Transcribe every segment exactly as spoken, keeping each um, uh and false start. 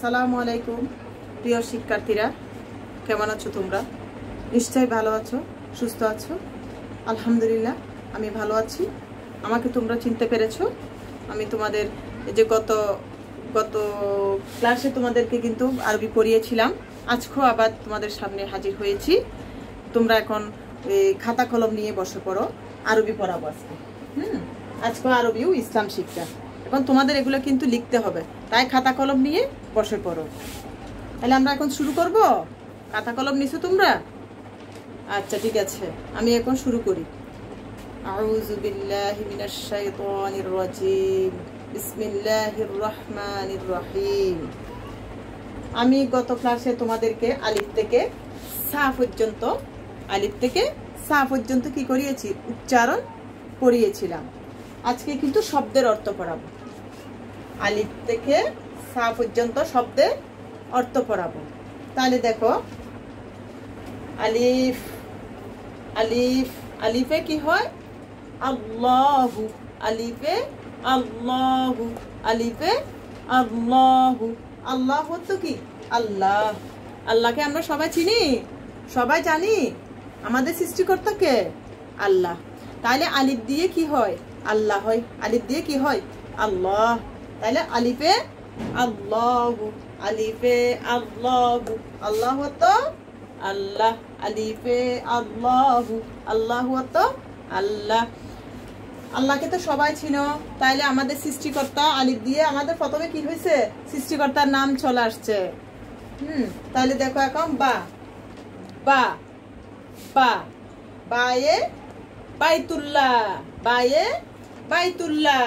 আসসালামু আলাইকুম প্রিয় শিক্ষার্থীরা, কেমন আছো তোমরা? নিশ্চয়ই ভালো আছো, সুস্থ আছো। আলহামদুলিল্লাহ আমি ভালো আছি। আমাকে তোমরা চিনতে পেরেছো। আমি তোমাদের এই যে গত গত ক্লাসে তোমাদেরকে কিন্তু আরবি পড়িয়েছিলাম। আজকেও আবার তোমাদের সামনে হাজির হয়েছি। তোমরা এখন খাতা কলম নিয়ে বসে পড়ো, আরবি পড়াবো আজকে। হুম আজকে আরবিও ইসলাম শিক্ষা। এখন তোমাদের এগুলো কিন্তু লিখতে হবে, তাই খাতা কলম নিয়ে বসে পড়ো। তাহলে আমরা এখন শুরু করব। খাতা কলম নিছো তোমরা? আচ্ছা ঠিক আছে, আমি এখন শুরু করি। আউযু বিল্লাহি মিনাশ শাইতানির রাজিম, বিসমিল্লাহির রহমানির রহিম। আমি গত ক্লাসে তোমাদেরকে আলিফ থেকে সা পর্যন্ত আলিফ থেকে সা পর্যন্ত কি করিয়েছি? উচ্চারণ পড়িয়েছিলাম। আজকে কিন্তু শব্দের অর্থ পড়াবো। আলিফ থেকে সা পর্যন্ত শব্দের অর্থ পড়াবো। তাহলে দেখো, আলিফ আলিফ আলিফে কি হয়? আল্লাহু। আলিফে আল্লাহু। আলিফে আল্লাহু। আল্লাহ তো কি? আল্লাহ। আল্লাহকে আমরা সবাই চিনি, সবাই জানি। আমাদের সৃষ্টিকর্তাকে আল্লাহ। তাহলে আলিফ দিয়ে কি হয়? আল্লাহ হয়। আলিফ দিয়ে কি হয়? আল্লাহ। তাহলে আলিফে আল্লাহু। আলিফে আল্লাহু। আল্লাহ তো আল্লাহ। আলিফে আল্লাহু। আল্লাহ তো আল্লাহ। আল্লাহকে তো সবাই চিনো। তাইলে আমাদের সৃষ্টিকর্তা আলিফ দিয়ে আমাদের প্রথমে কি হয়েছে? সৃষ্টিকর্তার নাম চলে আসছে। হুম তাহলে দেখো এখন বা বা বা বায়ে বাইতুল্লাহ। বায়ে বাইতুল্লাহ।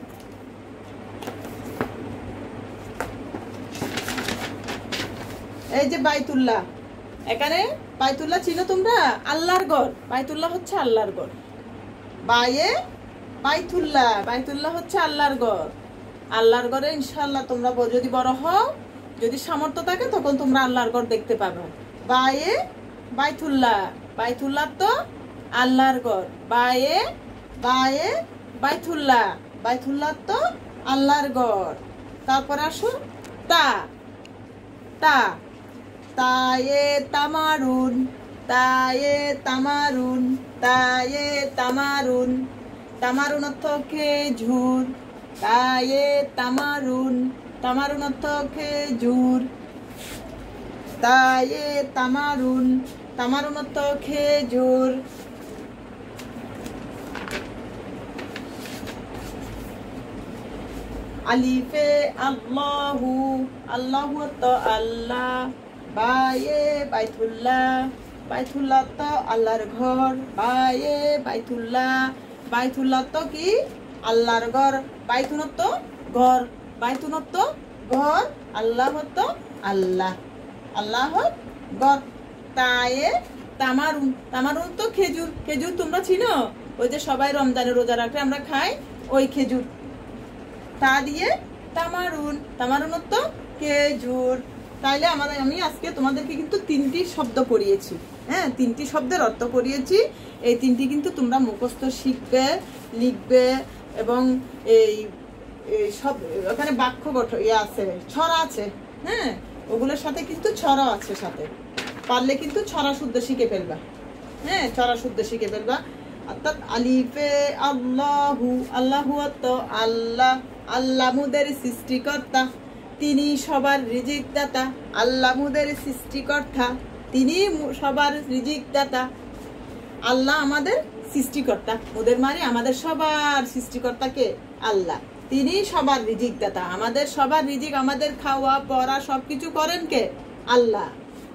এই যে বাইতুল্লাহ, এখানে বাইতুল্লাহ চিনো তোমরা? আল্লাহর ঘর। বাইতুল্লাহ হচ্ছে আল্লাহর ঘর। বায়ে বাইতুল্লাহ। বাইতুল্লাহ হচ্ছে আল্লাহর ঘর। আল্লাহর ঘরে ইনশাআল্লাহ তোমরা যদি বড় হও, যদি সামর্থ্য থাকে, তখন তোমরা আল্লাহর ঘর দেখতে পাবে। বায়ে বাইতুল্লাহ। বাইতুল্লাহ তো আল্লাহর ঘর। বায়ে বায়ে বাইতুল্লাহ। বাইতুল্লাহ তো আল্লাহর ঘর। তারপর আসো তা তা তায়ে তামারুন। তায়ে তামারুন। তায়ে তামারুন। তামারুন অর্থ খেজুর। তায়ে তামারুন। তামারুন অর্থ খেজুর। তায়ে তামারুন। তামারুন অর্থ খেজুর। আলিফে আল্লাহু। আল্লাহু তো আল্লাহ। বায়ে বাইতুল্লাহ। বাইতুল্লাহ তো আল্লাহর ঘর। বায়ে বাইতুল্লাহ। বাইতুল্লাহ তো কি? আল্লাহর ঘর। বাইতুন তো ঘর। বাইতুন তো ঘর। আল্লাহ তো আল্লাহ। আল্লাহ ঘর। তায়ে তামারুন। তামারুন তো খেজুর। খেজুর তোমরা চিনো? ওই যে সবাই রমজানের রোজা রাখলে আমরা খাই ওই খেজুর। তা দিয়ে তামারুন। তামারুন তো খেজুর। তাইলে আমার আমি আজকে তোমাদেরকে কিন্তু তিনটি শব্দ পড়িয়েছি। হ্যাঁ তিনটি শব্দের অর্থ পড়িয়েছি। এই তিনটি কিন্তু তোমরা মুখস্থ শিখবে, লিখবে এবং এই সব ওখানে বাক্য গঠন ইয়ে আছে, ছড়া আছে। হ্যাঁ ওগুলোর সাথে কিন্তু ছড়া আছে, সাথে পারলে কিন্তু ছড়া শুদ্ধ শিখে ফেলবা। হ্যাঁ ছড়া শুদ্ধ শিখে ফেলবা। অর্থাৎ আলিফে আল্লাহু। আল্লাহু তো আল্লাহ। আল্লাহ মুদের সৃষ্টিকর্তা, তিনি সবার রিজিক দাতা। আল্লাহ মুদের সৃষ্টিকর্তা, তিনি সবার রিজিক দাতা। আল্লাহ আমাদের সৃষ্টিকর্তা। ওদের মানে আমাদের সবার সৃষ্টিকর্তাকে আল্লাহ। তিনি সবার রিজিক দাতা। আমাদের সবার রিজিক, আমাদের খাওয়া পড়া সবকিছু করেন কে? আল্লাহ।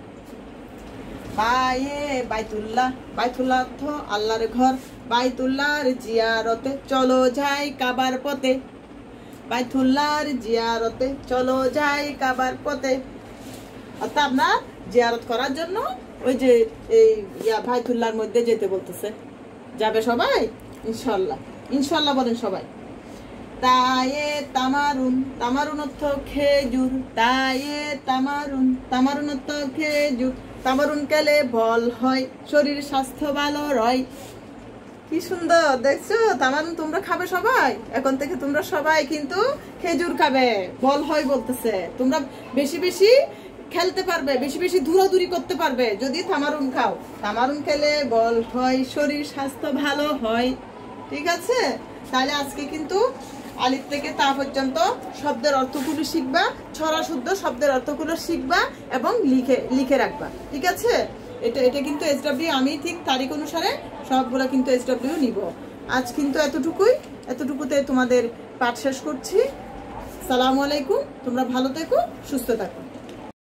বায়ে বাইতুল্লাহ। বাইতুল্লাহ তো আল্লাহর ঘর। বাইতুল্লাহর জিয়ারতে চলো যাই কাবার পথে। বাইতুল্লাহর জিয়ারতে চলো যাই কাবার পথে। অর্থাৎ আপনার জিয়ারত করার জন্য ওই যে এই ইয়া বাইতুল্লাহর মধ্যে যেতে বলতেছে। যাবে সবাই ইনশাল্লাহ? ইনশাল্লাহ বলেন সবাই। তায়ে তামারুন। তামারুন অর্থ খেজুর। তায়ে তামারুন। তামারুন অর্থ খেজুর। তামারুন খেলে বল হয়, শরীর স্বাস্থ্য ভালো রয়। কি সুন্দর দেখছো তামারুন, তোমরা খাবে সবাই, এখন থেকে তোমরা সবাই কিন্তু খেজুর খাবে। বল হয় বলতেছে তোমরা বেশি বেশি খেলতে পারবে, বেশি বেশি দৌড়াদৌড়ি করতে পারবে যদি তামারুন খাও। তামারুন খেলে বল হয়, শরীর স্বাস্থ্য ভালো হয়। ঠিক আছে, তাহলে আজকে কিন্তু আলিফ থেকে তা পর্যন্ত শব্দের অর্থগুলো শিখবা, ছড়া শুদ্ধ শব্দের অর্থগুলো শিখবা এবং লিখে লিখে রাখবা। ঠিক আছে, এটা এটা কিন্তু এসডব্লিউ আমি ঠিক তারিখ অনুসারে সবগুলো কিন্তু এসডব্লিউ নিব। আজ কিন্তু এতটুকুই, এতটুকুতে তোমাদের পাঠ শেষ করছি। সালামু আলাইকুম, তোমরা ভালো থেকো, সুস্থ থাকো।